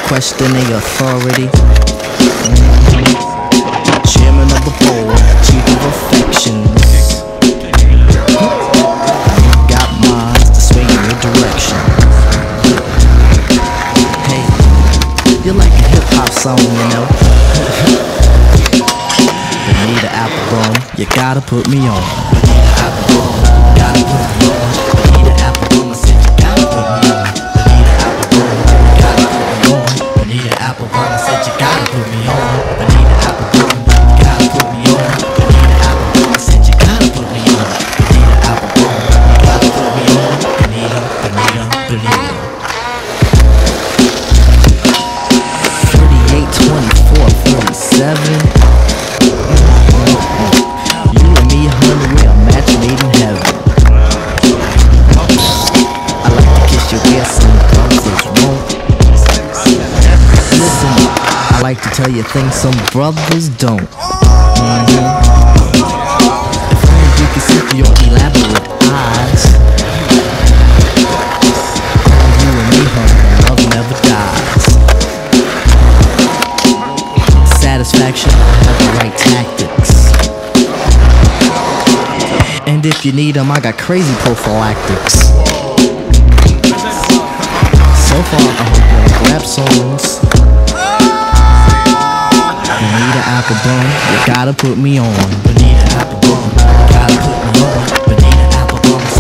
question their authority. Chairman of the board, chief of affections. Got minds to swing in your direction. Hey, you're like a hip-hop song, you know. Bonita Applebum, you gotta put me on. Bonita Applebum, gotta put me on. Bonita Applebum, I said you gotta put me on. Bonita Applebum, gotta put me on. Bonita Applebum, I said you gotta put me on. Bonita Applebum, gotta put me on. Bonita Applebum, I said you gotta put me on. Bonita Applebum, gotta put me on. Bonita, Bonita, Bonita. 38, 24, 47. You and me, honey, we're a match made in heaven. I like to kiss your ass and the brothers won't. Listen, I like to tell you things some brothers don't. If only you could see through your elaborate eyes. You and me, honey, love never dies. Satisfaction, have the right tactics. And if you need them, I got crazy prophylactics. So far, I hope you like rap songs. Bonita Applebum, you gotta put me on. Bonita Applebum, gotta put me on. Bonita Applebum.